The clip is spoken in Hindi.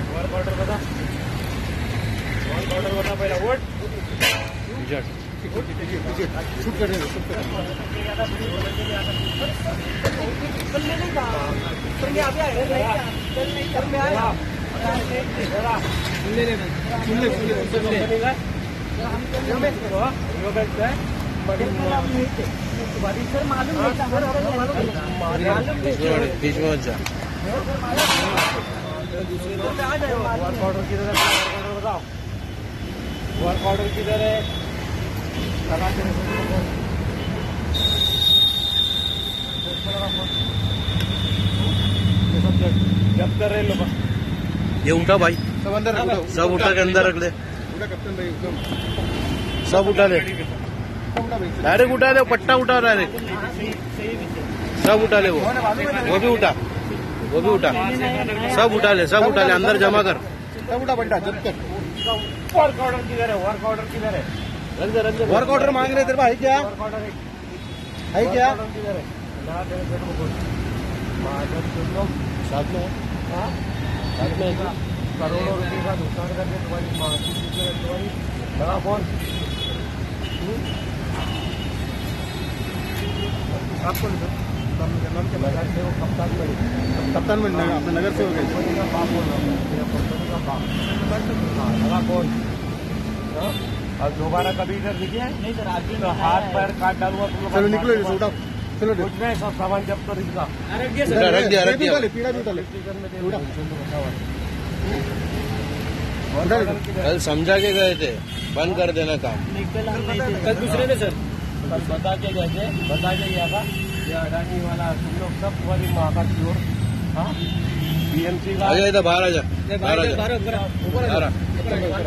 वर्क ऑर्डर बता, वर्क ऑर्डर बता पहला। वोट शूट कर रहे बीच में जा। वर्क ऑर्डर किधर है? वर्क ऑर्डर बताओ, वर्क ऑर्डर किधर है? जब कर रहे लोग ये उठा भाई, सब अंदर, सब उठा के अंदर रख दे। कप्तान भाई सब उठा ले, डायरेक्ट उठा ले, पट्टा उठा डायरेक्ट, सब उठा ले। वो भी उठा, वो भी उठा, सब उठा ले, सब उठा ले, अंदर जमा कर, सब उठा पट्टा जब तक। वर्क ऑर्डर किधर है? वर्क ऑर्डर किधर है? वर्क ऑर्डर मांग रहे तेरे भाई, क्या वर्क ऑर्डर है? क्या किधर है? साथ में करोड़ों रुपए का नुकसान करके तुम्हारी लगा कौन? आपको नाम के नगर से वो कप्तान मलिक, कप्तान मलिक अपने नगर से हो गए। बाप बोल रहा हूँ, लगा कौन? अब दोबारा कभी इधर दिखे नहीं सर, आज तो हाथ पैर काट डालूंगा तुम लोग। चलो निकलो, उठाओ, चलो कुछ नहीं, सब सामान जब्त कर इसका। रख दिया, रख दिया, पीड़ा भी उठा ले। कल समझा के गए थे, बंद कर देना काम। कल दूसरे ने सर कल बता के गए थे, बता के गया था ये अडानी वाला तुम लोग सब तुम्हारी महाकाल की ओर। हाँ बीएमसी का बाहर आ जा, बाहर आ जा।